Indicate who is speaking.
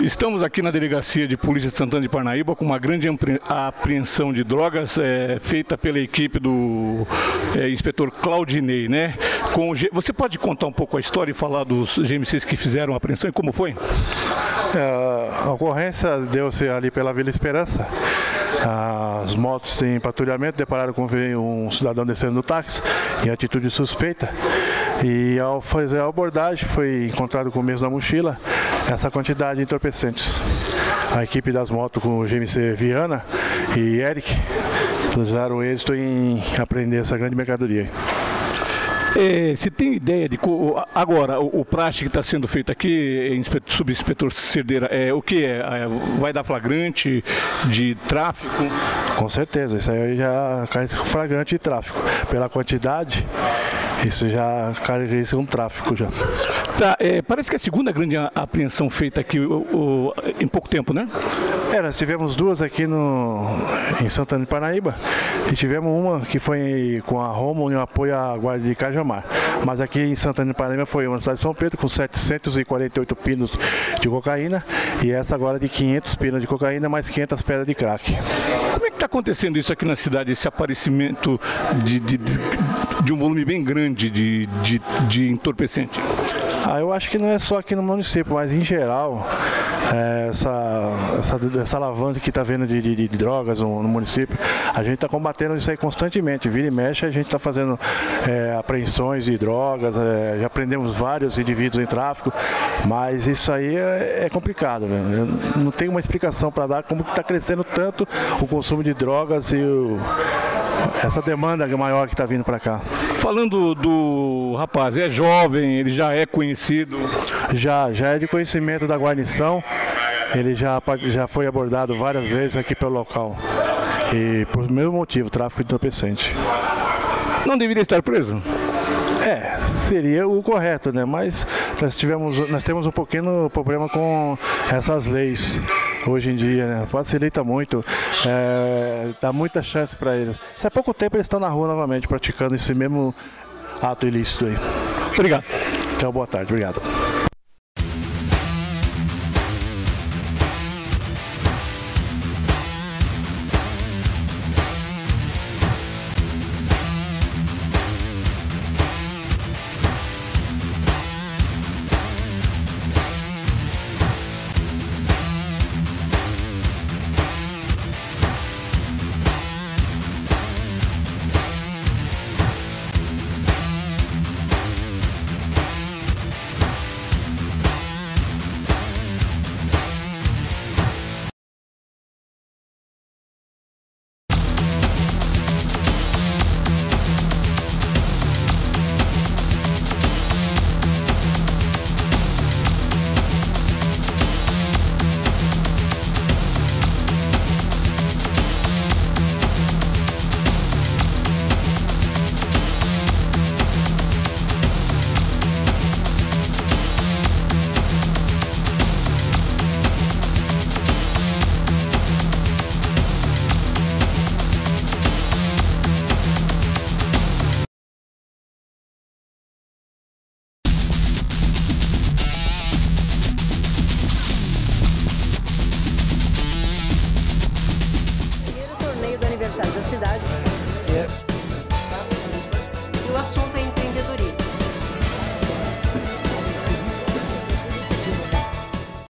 Speaker 1: Estamos aqui na Delegacia de Polícia de Santana de Parnaíba com uma grande apreensão de drogas feita pela equipe do inspetor Claudinei, né? Você pode contar um pouco a história e falar dos GMCs que fizeram a apreensão e como foi?
Speaker 2: A ocorrência deu-se ali pela Vila Esperança. As motos em patrulhamento depararam com um cidadão descendo do táxi em atitude suspeita. E ao fazer a abordagem foi encontrado com o mesmo na mochila essa quantidade de entorpecentes. A equipe das motos com o GMC Viana e Eric usaram êxito em apreender essa grande mercadoria.
Speaker 1: Você tem ideia de agora o praxe que está sendo feito aqui, subinspetor Cerdeira, o que é? Vai dar flagrante de tráfico?
Speaker 2: Com certeza, isso aí já cai flagrante de tráfico. Pela quantidade, isso já caracteriza um tráfico já.
Speaker 1: Tá, parece que é a segunda grande apreensão feita aqui em pouco tempo, né?
Speaker 2: Nós tivemos duas aqui em Santana de Parnaíba e tivemos uma que foi com a Romo em apoio à Guarda de Cajamar. Mas aqui em Santana de Parnaíba foi uma cidade de São Pedro com 748 pinos de cocaína e essa agora de 500 pinos de cocaína mais 500 pedras de crack.
Speaker 1: Como é que está acontecendo isso aqui na cidade, esse aparecimento de um volume bem grande de entorpecente?
Speaker 2: Eu acho que não é só aqui no município, mas em geral, essa alavanca que está vendo de drogas no município, a gente está combatendo isso aí constantemente. Vira e mexe, a gente está fazendo apreensões de drogas, já prendemos vários indivíduos em tráfico, mas isso aí é complicado, né? Não tem uma explicação para dar como está crescendo tanto o consumo de drogas e essa demanda maior que está vindo para cá.
Speaker 1: Falando do rapaz, é jovem, ele já é conhecido?
Speaker 2: Já é de conhecimento da guarnição, ele já foi abordado várias vezes aqui pelo local. E por mesmo motivo, tráfico de entorpecente.
Speaker 1: Não deveria estar preso?
Speaker 2: Seria o correto, né? Mas nós temos um pequeno problema com essas leis hoje em dia, né? Facilita muito, dá muita chance para eles. Se há pouco tempo eles estão na rua novamente praticando esse mesmo ato ilícito aí.
Speaker 1: Obrigado.
Speaker 2: Então, boa tarde, obrigado.
Speaker 3: Da cidade.